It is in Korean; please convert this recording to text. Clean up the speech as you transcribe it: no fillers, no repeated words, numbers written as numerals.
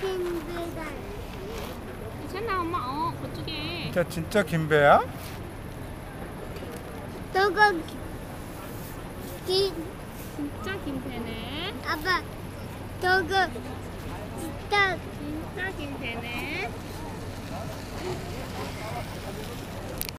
김배다. 괜찮아 엄마. 그쪽에. 진짜 김배야? 저거 기 진짜 김태네. 아빠 저거 진짜 진짜 김태네.